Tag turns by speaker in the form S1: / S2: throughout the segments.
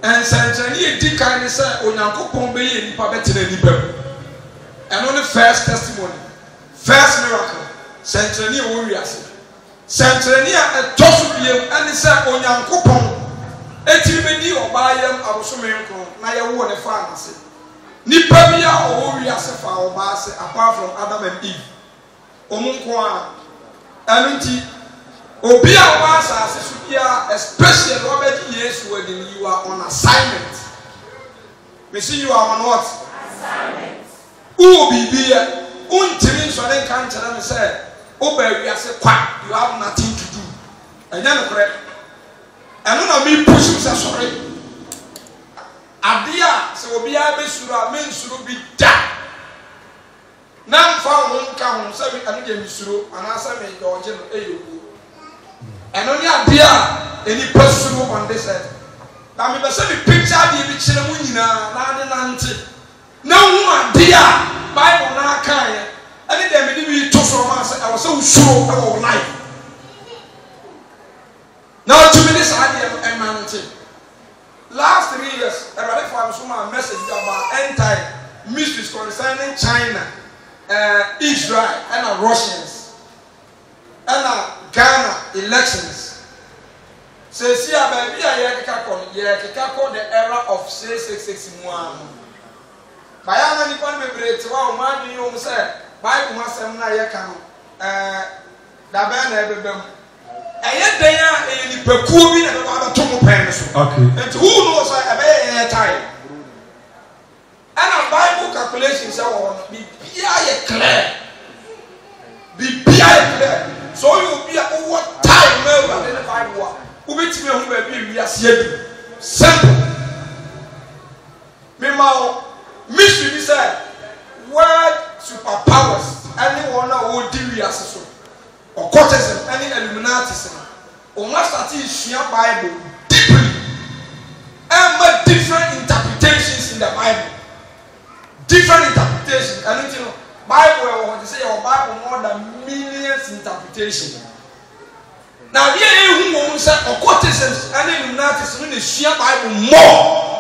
S1: and Sanchani di kind say Onyankopon be ye nipa betena nipa mu. And on the first testimony, first miracle, Sanchani wo wiase. Sanchani a tosu biem and say Onyankopon etimedi obayam abosomenko na ye wo ne fa anase. Nipa bia o wiase fa obase apart from Adam and Eve. Omunko a anunti obi a wa asase so bia especially Robert Yesu when you are on assignment. Me see you are on what? Assignment. Who bibia untimi so den kan tell me say oba wiase kwa you have nothing to do. Enya no correct. Eno na me push you say sorry. Adia se obi a be suru a men suru bi da. Na mfa ho nka ho se bi anu je mi suru anasa me do je no eyoku. Eno ni adia eni pasuru on this earth. Na me be se bi picture bi bi kire mu nyina na ade nante. Na hu adia Bible na kan ye. Ene dem ni bi to from us I was so sure about life. Now 2 minutes adia e nante. Last 3 years, everybody for a message about end time mysteries concerning China, Israel, and Russians, and Ghana elections. So see, baby, the era of 666. Bayana ni kwa mebrete wa umani yo mse Bible masem na ye kan da ba na ebebem eye dan a eye ni pekuo bi na be ba to mo pen so. Okay. And who knows ebe ye time. And a Bible calculation say won bi bia ye clear. Bi bia ye clear. So you be over time we na the Bible. Who betimi hu ba bi wi ase adu. Simple. Me ma mystery say world superpowers anyone who deal with us so occultism any illuminatism o must start to share Bible deeply and make different interpretations in the Bible, different interpretations. And you know Bible when they say your Bible more than millions interpretations. Now here who say occultism and illuminatism they share Bible more.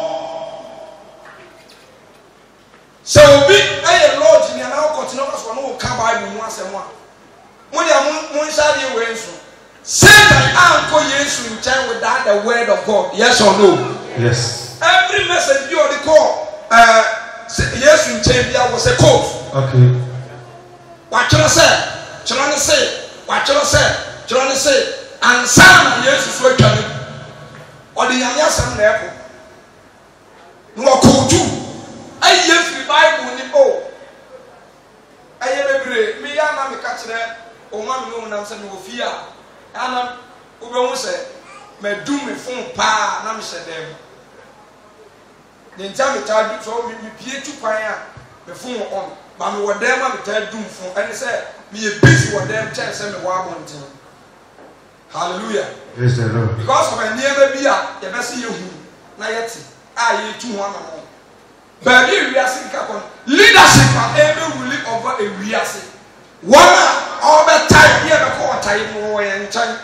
S1: So be a Lord in an continuous one who come Bible once and one. When you are shady way so. Satan uncle yes in time without the word of God. Yes or no? Yes. Every message you already call yes in time was a code. Okay. What should I say? Should I say? What should I say? Should I say? And some yes is working. Or the young son level. No code too. I hear the Bible ni o. I hear me ya na me catch there. O ma me no na say no fear. Ana o be won say me do me phone pa na me say dem. The ntia me ta do so me pie tu kwan a me phone on. Ba me wo dem ma me ta do phone. And say me e busy wo dem check say me wa monten. Hallelujah. Praise the Lord. Because of a near baby a ye be say ye hu na yeti. A ye tu ho na. Baby, we are seeing leadership and every ruling over a we are seeing. One all the time here before time more and time.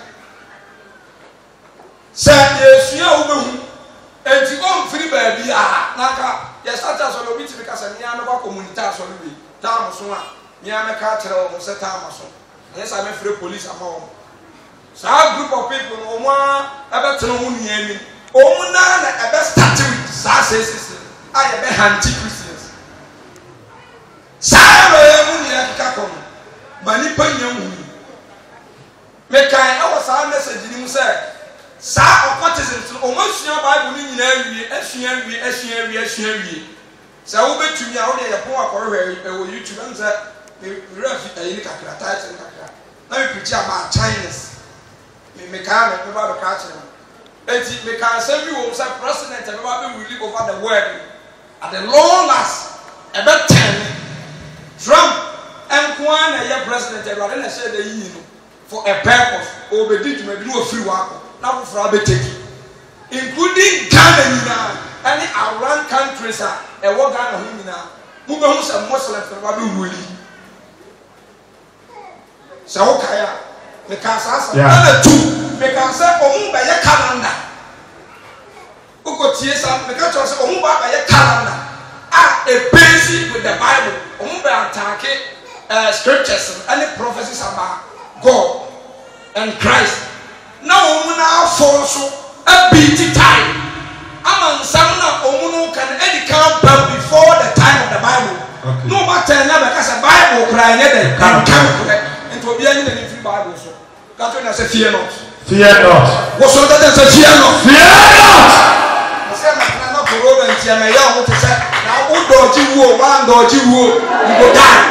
S1: Say yes, you are and you go free baby. Naka, yes, that's all of it because I'm never community. So we Tamasona, Niana Cartel, Mr. Tamason. Yes, I'm a free police among. So our group of people, Oma, about to know me. Omuna, a best statue, Sasses. I am a anti-Christians. Sarah, Kakon, Manipan, make I was message in say, Sir, what is it? Almost your Bible in every so I will bet to me out there, a poor or YouTube and that we now you preach about Chinese. Make I about the culture. They can send you also president and will live over the world. At the long last, about 10, Trump and Kwan and president and said they for a purpose or be did to do a free work. Now for a take including Ghana and around countries are a war Ghana Humina, who knows a Muslim from Babu Willie. So, Kaya, because I said, two, because I say, oh, by your calendar. Uko tie some because you say omu ba ye calendar a basic with the Bible. Omu ba attack scriptures and the prophecies about God and Christ. Now omu na force a beat time. Aman samna omu no can any count before the time of the Bible. Okay. No matter never because the Bible cry never can correct. And to be any free Bible so. That's when I say fear not. Fear not. What's all that say fear not? Fear not. Now, who don't you one don't you go die?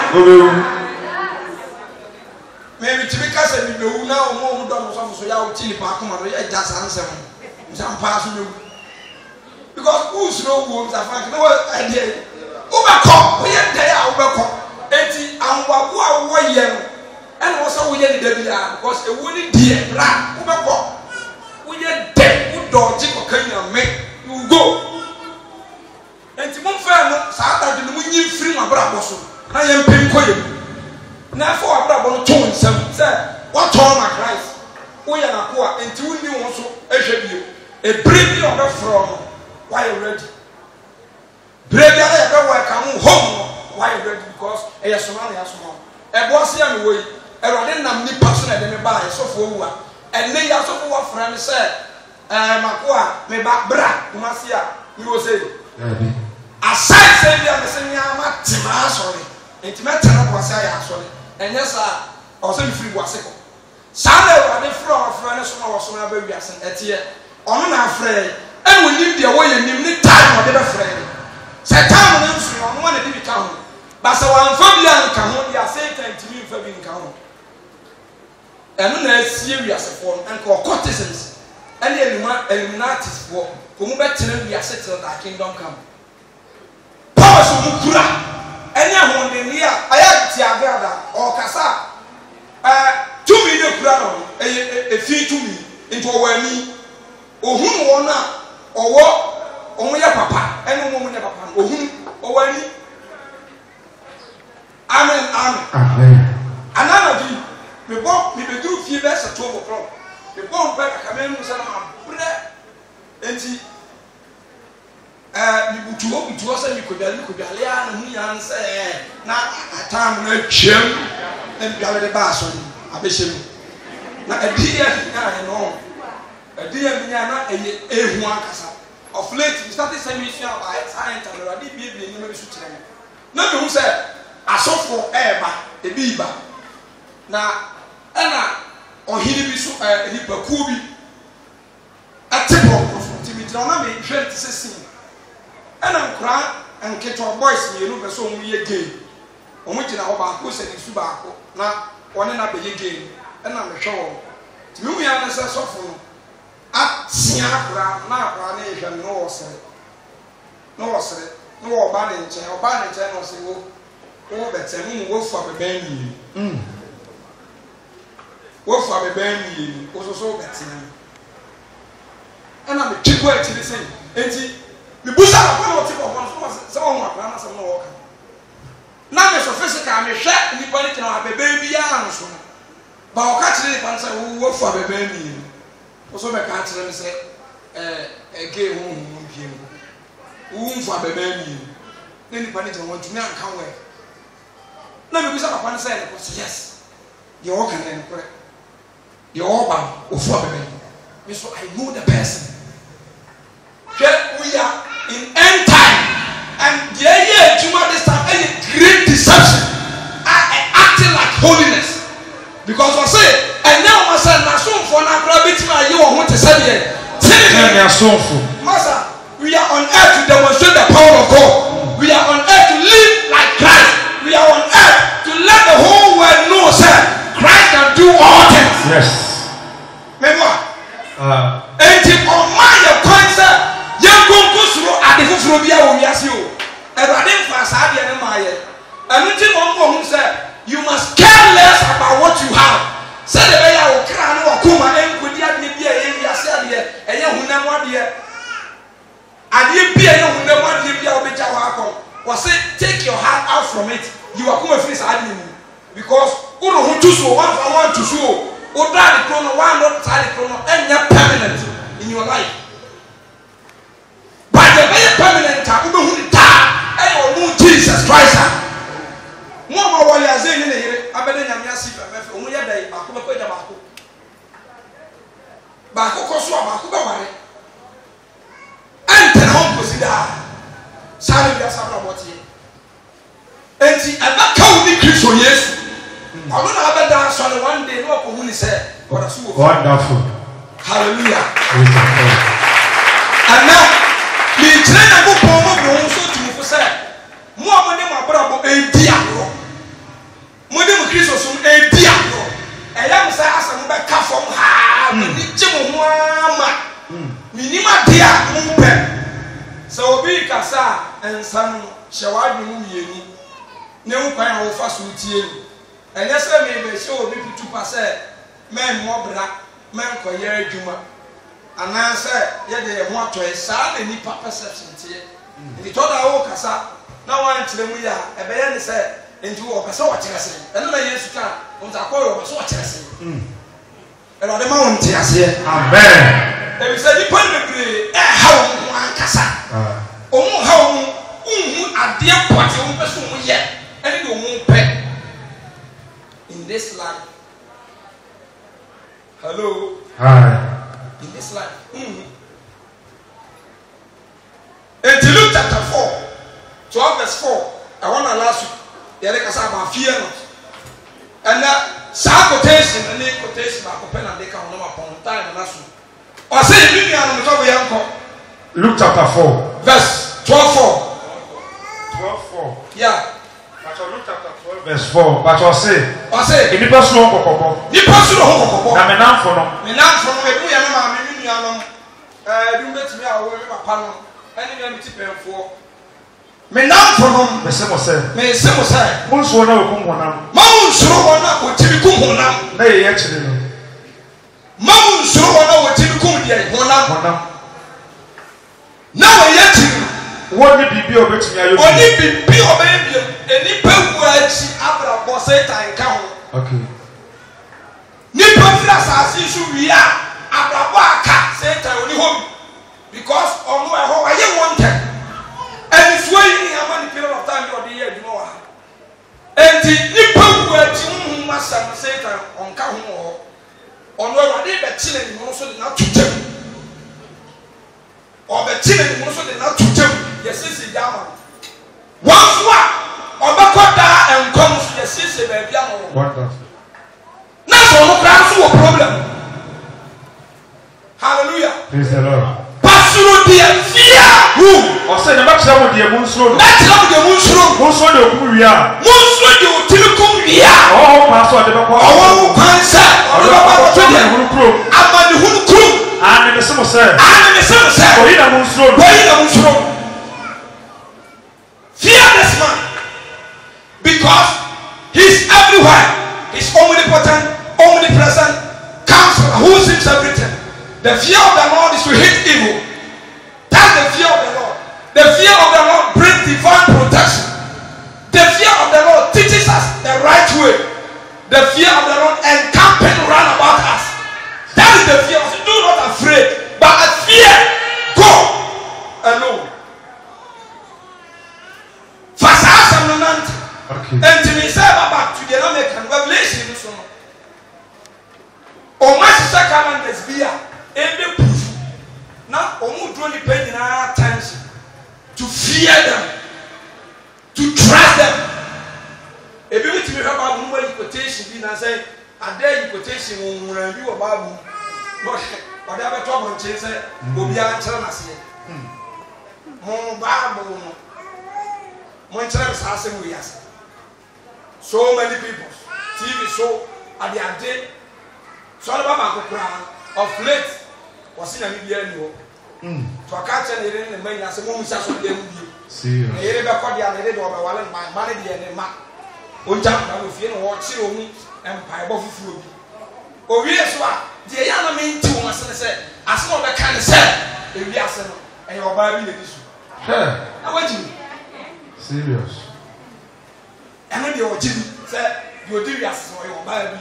S1: Maybe to be cast and you now more than some so you chili park on just answer some pass you because who's no wounds are fine. No idea. Overcome, we are there, overcome. And what year and also we are the devil because a wounded dear, overcome. We are dead, who don't you can make you go. And to move fair, Sata to win you free my brother. I am paying for you. Now for a brother to himself, said, what all my Christ? We are not poor, and to you also a you. A brave on the from why you ready? Brave everywhere come home, why you ready? Because a Somalia small. A boss young way, a rather than person at the buy so for one. And they also for friend said, Makua, me back bra, Masia, you will say. Aside saying the same yama tima sorry and timata was I sorry and yes I was free was it Sunday were the floor of friends or some other reason at here on our friend and we leave the way in the time of the friend Satan on one of the count but so I'm familiar count they are saying to me for being count and then serious form and called courtesans and the Illuminatis for whom better we are settled that kingdom come. Powers of Mukura, any one in here, I have Tiagada or Casa. 2 million crown, a fee to me into a me, or whom wanna, or what, or your papa, and woman papa, or whom, or any. Amen, amen. Another we walk, we do few best at 12 o'clock. We walk back, I mean, bread, and see. To us, you could be and say, now a time no chim and gather the bass on a bishop. Now a dear, I know a dear Miana, a Huancasa. Of late, we started saying, we shall buy science and already be in the ministry. Nobody who said, I saw for air, a beaver. Now, Anna or he be so a Hipakubi a tip of Timmy Drama, 2016. And I'm crying and get your voice, you know, so we again. On which in our back, who said it's tobacco, now one and up again, and I'm sure. To me, I answer so for at Siakra, now, Ranation, no, sir. No, sir, no, banning, or banning, or say, oh, that's a mean wolf for the baby. Wolf for the baby, also so that's him. And I'm a cheap way to the same. The bush are going to take off someone who has some walk. Now, Mr. Physical, I'm a shot in the body to have a baby. But I'll catch the answer who work for a baby. Also, my country, let me say, a gay womb for a baby. Then the body to want to not come away. Now, we saw upon saying, yes, you're walking in prayer. You're all bound for a baby. So I know the person. We are in end time, and the idea this time any great deception acting like holiness. Because I say, and now I said, Nason for now, you want to say, Master, we are on earth to demonstrate the power of God. We are on earth to live like Christ. We are on earth to let the whole world know, sir, Christ can do all things.
S2: Yes.
S1: Remember? And if on my point, sir. The Fufrobia will ask you, a radin for Sadia and Maya. And until one said, you must care less about what you have. Said the way I will cry or Kuma and could yet be a India Sadia, and you never want dear. And you be a young never want to be a bit of was it, take your heart out from it. You are going to face admin. Because Uru to so one for one to show, or die the chrono, one not tie the chrono, and you're permanent in your life. enti abaka uni Kristo Yesu ɔno na abɛda so no one day no ɔkɔhu ni sɛ ɔda so wɔ
S2: wonderful
S1: hallelujah ana me kyerɛ na go pɔn mo bro so tumfo sɛ mo a mo ne mo abrabɔ edi agorɔ mo ne mo Kristo so edi agorɔ ɛyɛ mo sɛ asɛm bɛka fam ha mo ni gye mo ho ama minim ade a mo pɛ sɛ obi kasa ensa no hyɛ wadwe mu mienu ne ho kwan a wo fa so tie ni ɛnyɛ sɛ me be hyɛ obi putu pa sɛ men mɔbra men kɔyɛ adwuma ana sɛ yɛde yɛ ho atɔ saa na nipa perception tie nti tɔda wo kasa na wan kyerɛ mu ya ɛbɛyɛ ne sɛ nti wo kasa wɔ kyerɛ sɛ ɛno na Yesu ka on ta kɔyɛ wɔ so wɔ kyerɛ sɛ ɛwɔ de ma wɔn te aseɛ
S2: amen
S1: ebi sɛ nipa bebree ɛha wɔn ho ankasa wɔn ha wɔn ho adeɛ pɔte wɔn pɛ so wɔn yɛ ɛne de wɔn pɛ in this life. Hello.
S2: Hi.
S1: In this life. In Luke chapter 4, 12 verse 4, I want to last week. The other case about fear not. And that quotation, and the quotation about pen and they can number upon time and last week. Or say,
S2: Luke chapter 4,
S1: verse 12:4.
S2: 12:4.
S1: Yeah.
S2: Luke chapter 12 verse 4. But I say,
S1: if
S2: you pass no kokoko.
S1: You pass no kokoko.
S2: Na me nan for no.
S1: Me nan for no. Ebu ya no ma me nua no. Edu betimi a wo me papa no. Ene me ti penfo. Me nan for no.
S2: Me se mo se.
S1: Me se mo se.
S2: Mo nso na okum honam.
S1: Ma mo nso wona ko timi kum honam.
S2: Na ye kire no.
S1: Ma mo nso wona wo timi kum de honam. Na wo ye timi.
S2: Woni bibi obetimi ayo.
S1: Oni bibi obetimi. Eni pe wu achi abrabo Satan ka ho.
S2: Okay.
S1: Ni pafira asase su wi a abrabo aka Satan oni ho because onu e ho aye wonte. And so yi ama ni period of time you dey adwuma wa. Enti ni pa wu achi hu masam Satan onka ho ho. Onu Awurade be kire ni mo so de na tutem. O be kire ni mo so de na tutem. Yesisi jama. Wanfua obekoda enkom so yesisi ba bia no.
S2: Wonderful.
S1: Na so no kra so wo problem. Hallelujah.
S2: Praise the Lord.
S1: Pasuru dia fear who?
S2: O say na ba kira mo de mo nsuro no.
S1: Na kira mo de mo nsuro.
S2: Mo nsuro de okum wi a.
S1: Mo nsuro de otimi kum wi a.
S2: Oh, pastor de ba ko.
S1: Oh, kwansa. O de ba ko to de
S2: hunu kro.
S1: Amani hunu kro.
S2: Ani me se mo se.
S1: Ani me se mo se.
S2: O yi na mo nsuro.
S1: O yi na mo nsuro. Fear this man because he's everywhere. He's omnipotent, omnipresent, counselor, who sees everything. The fear of the Lord is to hate evil. That's the fear of the Lord. The fear of the Lord brings divine protection. The fear of the Lord teaches us the right way. The fear of the Lord encamping round about us. That is the fear. So do not afraid, but a fear go alone.
S2: Okay.
S1: And to me say back to the American Revelation so no. O ma sisa calendars bia every proof. Now omu draw the pen in our attention to fear them, to trust them. If you meet me about number quotation be na say and there quotation when we be about Lord but I be talk on say obi an tell na say. Mo Bible no. Mo tell us how say we are. So many people, TV show at the day. So about of late was in a media. To a catch and in the main as a woman's house of the
S2: see,
S1: I never caught the other door by my money and ma. One time with you or two and pipe of food. Oh, yes, what? The young man too much said, as long as I can say, if you are and your Bible edition. I want you
S2: serious.
S1: And when you say you do as for your Bible.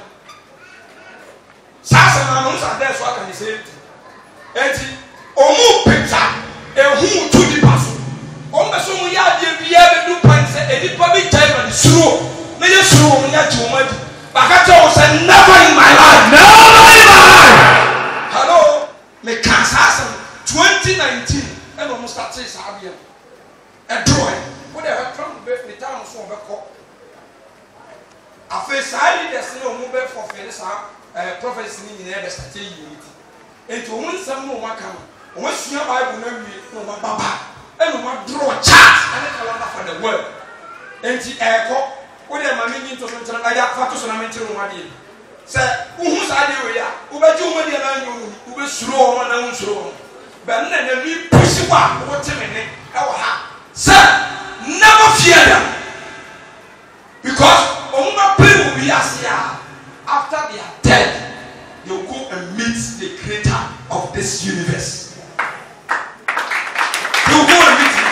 S1: Sasa na no sa there so I can say it. Enti omu picture e hu to the pass. O me so mu ya de bia be do pan say e di pa bi time na suro. Na ye suro mu ya ti o ma di. Ba ka tell say never in my life. Never in my life. Hello. Me can sasa 2019 and almost start say sa bia. E draw. What the hell from the town so be call After Sally, the same mobile for Phyllis, prophecy in the state unity. And to win some more come, once your Bible no more Baba, and no more draw a chat and a calendar for the world. And the echo, what am I meaning to something like that? Fatus and I meant to Madi. Sir, who's idea? Who bet you money and you will slow on and slow. But then we push you up, what a minute, our heart. Sir, never fear them. Because Oma people will be as they are. After they are dead, they will go and meet the creator of this universe. They will go and meet him.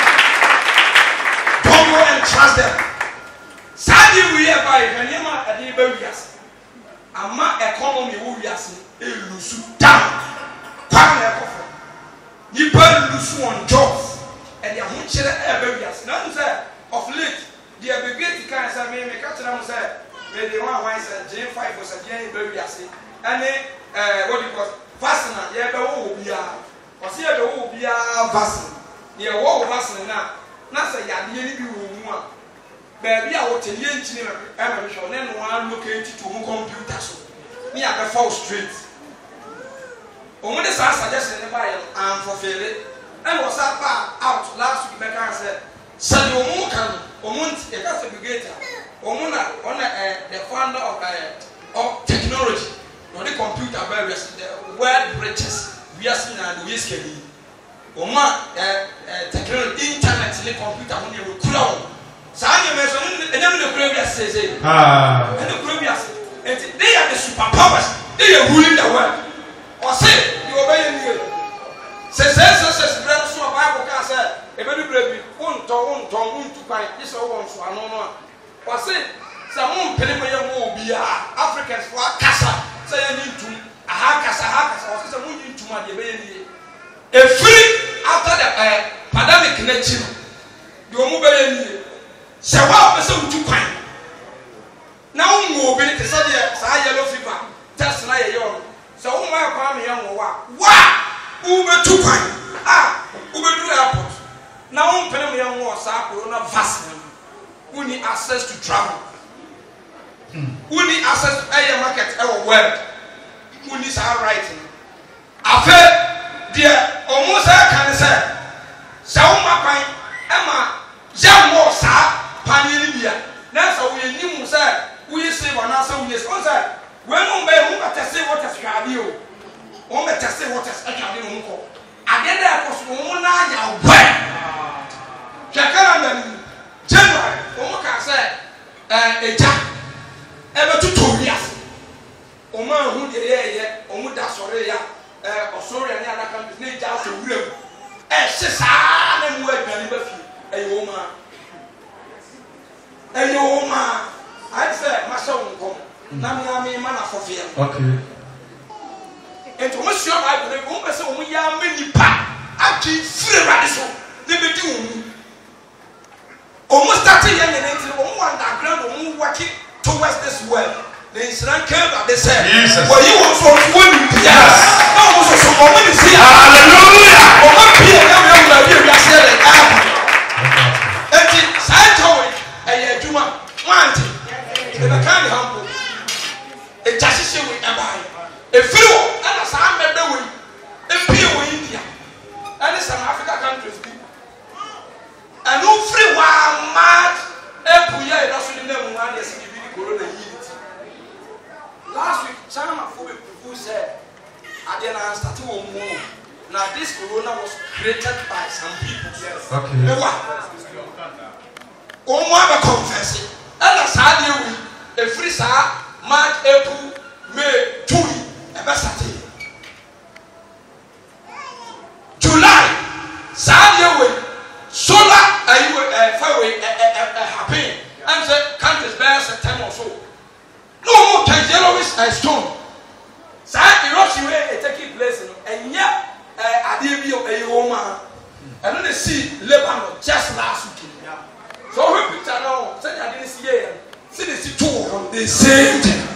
S1: Don't go and trust them. Sadly, we are by Kanyama and the Burias. Ama economy will be as a loose down. Quite a coffin. You burn loose on jobs. And they are much Burias. None of late. The aggregate kind of me, catch them say, they want one said, Jane 5 was a Jane baby, and then what you call fastener, yeah, the whole be or see the whole be a fastener. Yeah, what fastener now? Not say, yeah, the enemy will baby, I will tell you, and then one located to computers. Me, I can fall straight. Only the son suggested the buyer and fulfill it, and was out last week. I said, Send your moon. Omunti, a gas aggregator, Omuna, the founder of technology, or the computer barriers, the world bridges, we are seeing and we are Oma, technology, internet, the computer, when you will clown. Sanya mentioned, and then the previous says, and the previous, and they are the superpowers, they are ruling the world. Or say, you obey me. Says, brother, so a Bible can say. Every baby, one to buy this or one so I don't know. Or say, some Pelimaya will be Africans for a casa, say I need to a hakas, or some need to my baby. A free after the pandemic connection. You are moving. So, what was so to find? Now, more benefits, I yellow fever, just like a young. So, my family young, what? Uber to find. Uber to airport. Now, Penamia was a corona vaccine. We need access to travel. We need access to air market, our world. We need our writing. After dear, almost I can say, Sauma Pine, Emma, Jam was Panilibia. That's how we knew, sir. We say one answer, we say, when on by whom I say what has radio. One may say what has a radio. Again, there was one eye. Jacaranda, January, Omoka said, a jack, ever to 2 years. Oma, who the air, Omuda Soria, or Soria, and other countries, named out to real. And says, I am a woman. A woman, I said, my son, Nami, man for fear. Okay. And to Monsieur, I believe, woman, so we are many pack. I keep free radical. They be doing. Almost starting young and into underground, working towards this world. The Israel came and they said, well, you want from women, yes. No, so women is here. Hallelujah. One Peter, we are saying, and the side toy, a Juma, one thing, in a kind of humble, a Tashishi with a buy, a few, and a Sam Bedouin, a Pio India, and some African countries. And no free one mad every year, that's what you know. One year, see the corona unity. Last week, China who said, I didn't start to move. Now, this corona was created by some people. Yes. Okay. Omwa confess it. And that's how you a free sir, March, April, May, June, and Saturday. July, Saturday. Solar, fairway, happy. I'm saying, countries bear September or so. No more can yellowish and stone. So, eruption is taking place, and yet, I did be a woman. And then they see Lebanon just last week. So, we picture now, say I didn't see it. See the two of the same thing.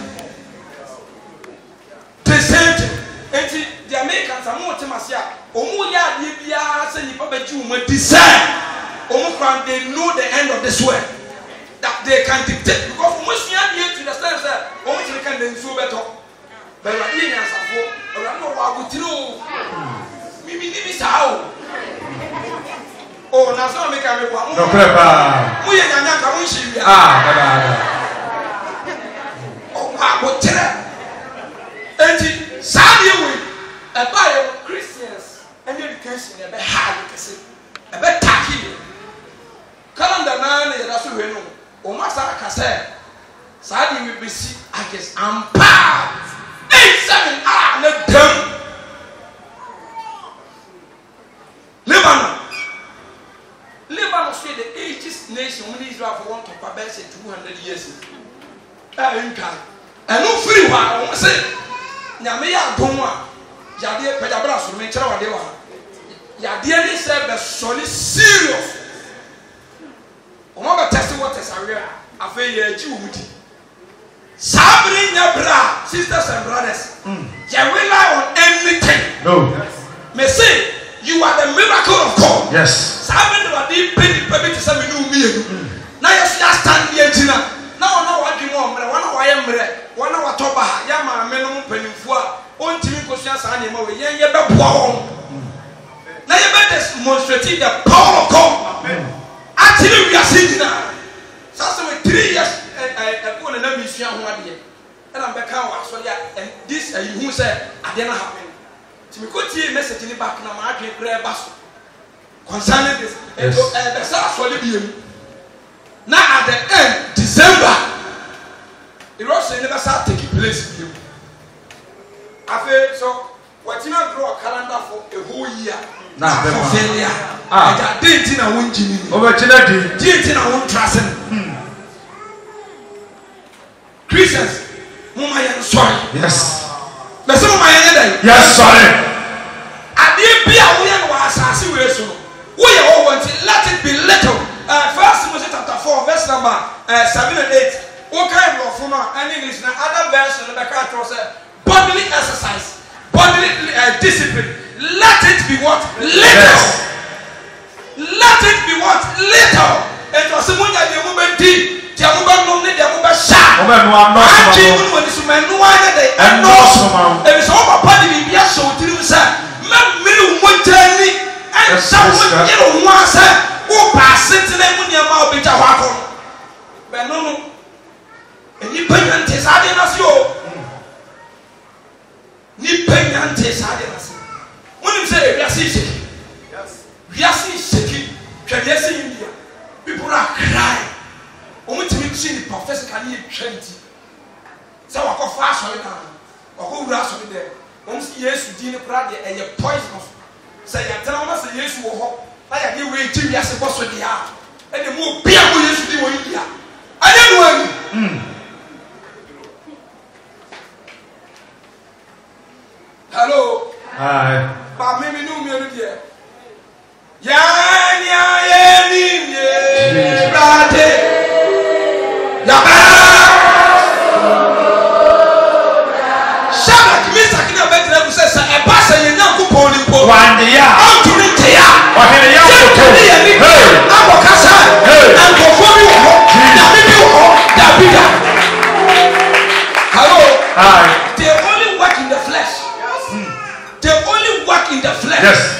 S1: The same thing. And the Americans are more Timasia. Omuya Libya say you probably design. Omukran, they know the end of this world. That they can dictate. Because Musia understand that one thing can then so better. But I didn't answer for. I don't know what would you. Mimi sao. Oh, now so make a report.
S2: No prepare.
S1: We are not going to. Oh, I would tell her. And Samuel, a bio Christians, and education, a bit hard, a bit tacky. Calendar man, that's who we know. O Master Cassette. Samuel will be see, I guess, I'm proud. 8-7 not done. Lebanon say the ageist nation when Israel for one to pass 200 years. And no free one, I say, Namia Doma, Yadia Pedabras, who make sure they were. Yadia said the solid serious. Omaba test what is a real affair, Judy. Sabri Nabra, sisters and brothers, you rely on anything.
S2: No.
S1: May say, you are the miracle of God.
S2: Yes.
S1: Sabri Nabra, baby, to some new me. Now you stand here, Tina. Now, what you want, one of I am one of Toba, Yama, Menum, Penifua, on Timmy Cosias animal, Yaba Power. Now you better demonstrate the power of God. Actually, we are seeing now. So 3 years. I put an ambition one year, and I'm back out. So yeah, and this who said I didn't happen. To me, could see a message in the back now. I can grab us concerning this. And so the South Solidium. Now at the end, December, the Russian never started taking place with you. I feel so. What you not draw a calendar for a whole year. Now for failure. I didn't know one Jimmy.
S2: Over Chile,
S1: didn't know one trust. Christians, Mama, sorry.
S2: Yes.
S1: But some of my end.
S2: Yes, sorry.
S1: I didn't be a woman was as you were so. We all want it, let it be little. First Timothy chapter 4, verse number 7 and 8. What kind of from and English now other version of the character said bodily exercise, bodily discipline. Let it be what? Little. Yes. Let it be what? Little. And was someone that you movement deep. The movement no need the movement sharp. I came when it's man no one day. And no, it is all about the Biblia show to you, sir. Man, me one journey and someone you don't want, sir. Who pass it to them when you're about to walk on. But no, and you pay and taste I didn't you. You pay and taste I didn't. When you say we are shaking, we are shaking. Can you see India? People are crying. Only to make sure the professor can hear 20. So I go fast on it now. Or who rush on it there? Once yes, you didn't cry and you're poisonous. Say, I tell us a yes, you will like I give way to you as a boss with the heart. And the more people used to do in India. I don't know. Hello.
S2: Hi.
S1: But maybe no me here. They only work in the flesh. They only work in the flesh.
S2: Yes.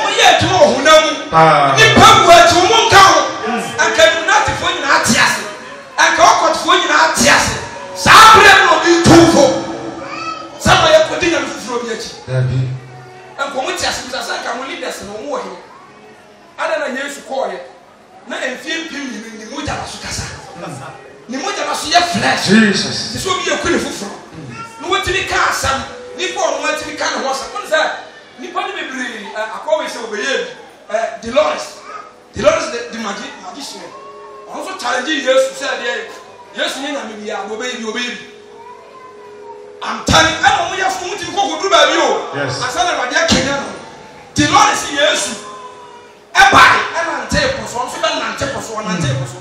S2: Jesus.
S1: This will be a queen of food. No one to be cast some Nippon want to be kind of what's that? Nippon be I always obey Dolores. Dolores the magician. Also challenging years to say, yes, baby. I'm telling you, I'm only a fool to go to you.
S2: Yes.
S1: I said, I'm a Kenyan. Dolores, yes. A body and table, so I'm not table, so I'm not table.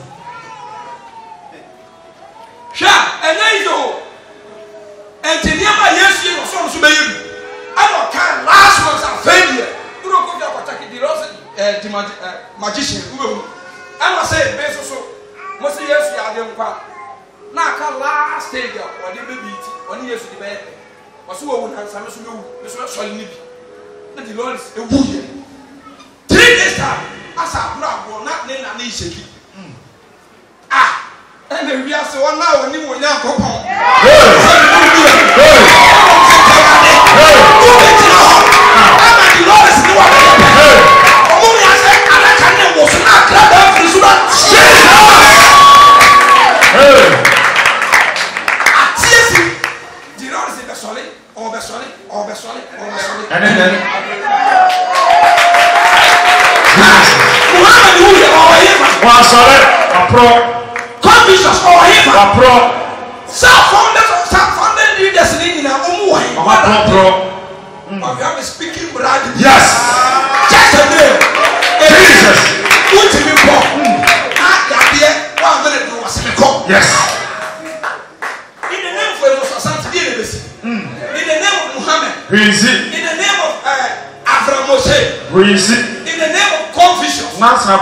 S1: And then you and the nearby yes, you know, so baby. I don't care last month's a failure. You don't go to attack the magician. I must say, so must yes, you are the na aka last stage or the baby on years to the bed. Or so would have some solid nibi. That the Lord is a wood. 3 days time, as a blood will not name an easy. Ah, and then we are so one now when you will now go home. The Lord is the one. Only I said, I can't was not glad of this one. And then
S2: one solid, a pro,
S1: confucius or him,
S2: a pro,
S1: self-founded leaders in our own way.
S2: Pro.
S1: We have a speaking bride.
S2: Yes.
S1: Just a name.
S2: Jesus.
S1: What do you call?
S2: Yes.
S1: In the name of in the name of Muhammad. In the name of Abraham Moshe. In the name of Confucius.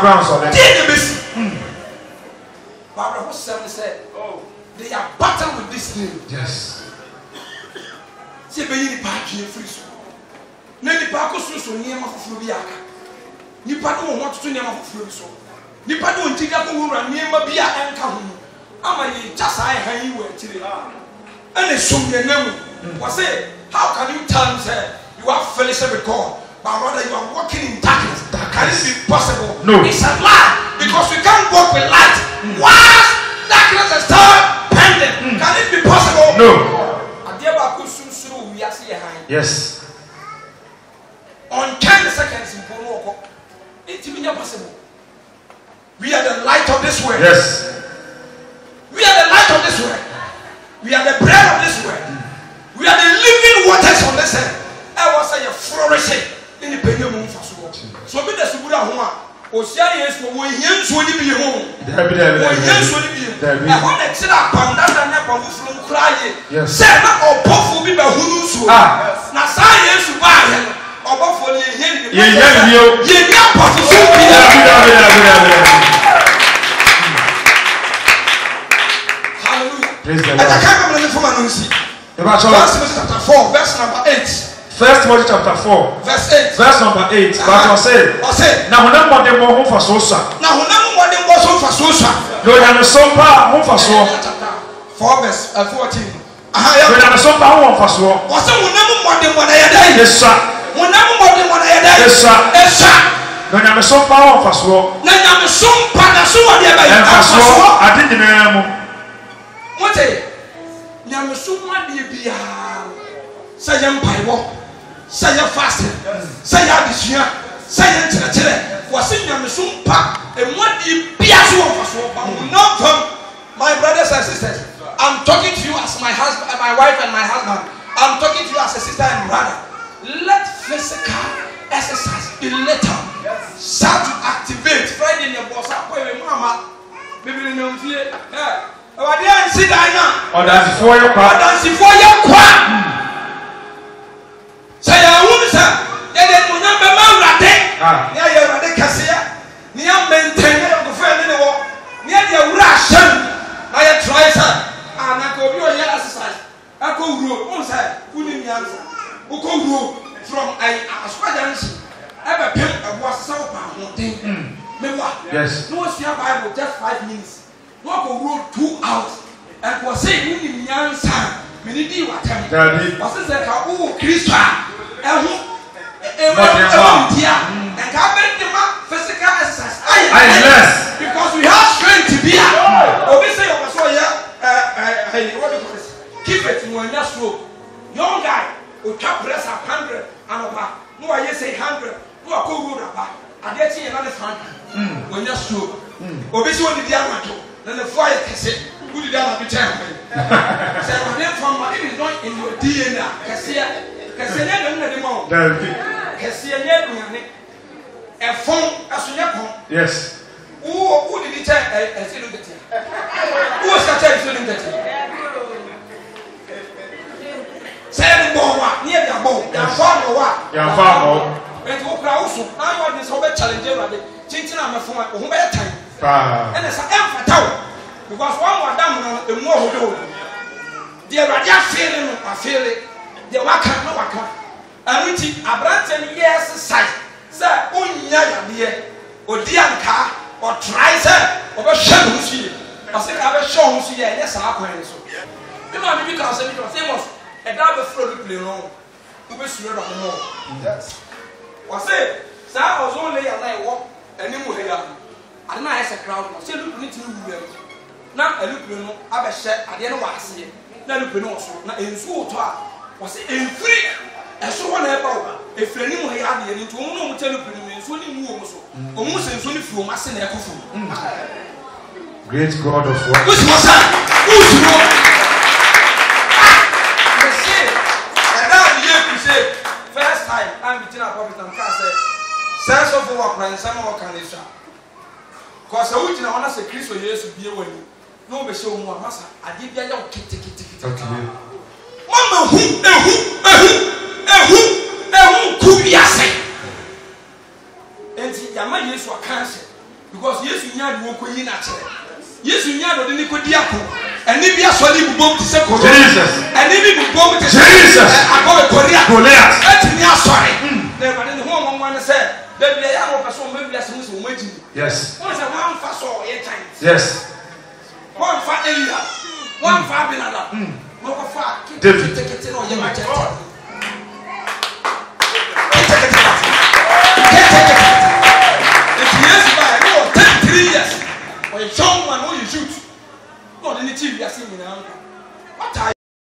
S1: Barbara Hussein said, "Oh, they are battling with this name."
S2: Yes.
S1: See, be you the party free so. Na ni pa ko so niam afoforo bi aka. Ni pa no want to niam afoforo bi so. Ni pa no ntiga ko wura niam bi a enka ho. Ama ye just I han yi wa tire. And so ye nam. Was say, how can you tell me say you are fellowship with God, but rather you are walking in darkness? Can it be possible?
S2: No.
S1: It's a lie because we can't walk with light. Whilst darkness is still pending. Can it be possible?
S2: No. Yes.
S1: On 10 seconds in Pono, it's possible. We are the light of this world.
S2: Yes.
S1: We are the light of this world. We are the bread of this world. We are the living waters on this earth. I was say flourishing in the Benjamin Faso. So be the Subura Homa. Osia yes, we hear so ni be home. We hear so ni be. I want to tell about that and that from cry. Say na opofu bi be hunu so. Na sa yes ba he. Obofo ni here ni. Ye ni opofu so bi.
S2: Praise the
S1: Lord. I can't remember from Anunsi. First Timothy chapter 4, verse number 8.
S2: First Timothy chapter 4,
S1: verse 8.
S2: Verse number 8. But I say, now when I'm more home for Sosa.
S1: Now when I'm more home for Sosa.
S2: No, I'm so far home for Sosa.
S1: 4 verse 14.
S2: When I'm so far home for Sosa.
S1: What's the one more
S2: Yes, sir.
S1: When I'm more
S2: yes, sir.
S1: Yes, sir.
S2: When I'm so far home for Sosa.
S1: Now I'm so far
S2: I didn't know.
S1: What a Yamusuma Bia say Empire, say a fasting, say a Bishia, say a Chile, was in Yamusumpa, and what you Piazo of not from my brothers and sisters. I'm talking to you as my husband, my wife, and my husband. I'm talking to you as a sister and brother. Let physical exercise be little. Start to activate. Friday in your boss, Mama, baby, no fear. Or that's
S2: for your part.
S1: That's for your part. Say, I won't say, then when I'm a man, near your Cassia, near maintain the friend in the war, near your Russian, I try, sir, and I go your exercise. I go road, one side, putting the answer. Who go road from a squadrons. I have a pen of what's so powerful.
S2: Yes.
S1: No, see, Bible just 5 minutes. Walk a road 2 hours and was saying in the answer, many do what I mean. Was it that oh, Christian? And can't the physical exercise.
S2: Yes.
S1: Because we have strength to be here. Or we say, what do you call this? Keep it in one just rope. Young guy who can press 100 and over. No, I say 100. No, I go road about. I get you another 100. When you're stroke. Or we see what the diamond. Then the fire can say, who did that be telling me? Say, my name from my name is not in your DNA. Cassia, a phone as you
S2: yes.
S1: Who did he tell? I said, look at him. Who was that telling you? Say, near the boat, your farm or what? Your farm. And to Krausu, I want this whole challenge. Chinchina, my phone, who better time. And it's an emphasis. because one more damn no a more do. The radia feeling of feeling, the waka no waka. And which a branch and years size, sir, unya dear, or dianka, or try, sir, or a shadow see. I said, I have shown see, yes, I have so. You know, because it was famous, a double flow to play wrong. Who was sure of the more? Yes. Was it? So I was only a night walk and you were here. And I as a crowd, I said, look, we need to do now. I look, you know, I have a share at the end of our sea. Now, look, you know, now in so was it in free? And so one ever, if any more had the into one tell you, so many moves, almost as only from us in a coffin.
S2: Great God of what?
S1: Which was that? Who's wrong? I say, and now the year we say, first time I'm between our prophet and Castle, sense of work and some of our condition. Because I would not say Christ or years to be away. No, be so more, Massa. I did get your kitty. Mama, who, could be a say? And Yama, yes, were cancer. Because yes, you know, you were natural. Yes, you know, the Nicodiaco. And if you are solid, bomb to say Jesus. And if you bomb to Jesus, I call it Korea. Let me ask, sorry. Never in the home one said, there be a young person, maybe as soon as we wait.
S2: Yes.
S1: Once a one fast or 8 times.
S2: Yes.
S1: One for Elia, one for Abinada. No far,
S2: David.
S1: Take it in or you might take it. If he is by 10 years, or a young one who you shoot, not any TV, I see me now. What